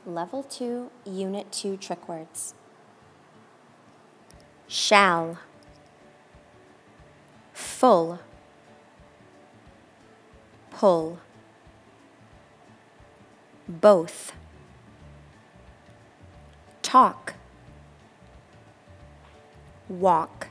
Level 2, Unit 2 Trick Words. Shall, full, pull, both, talk, walk,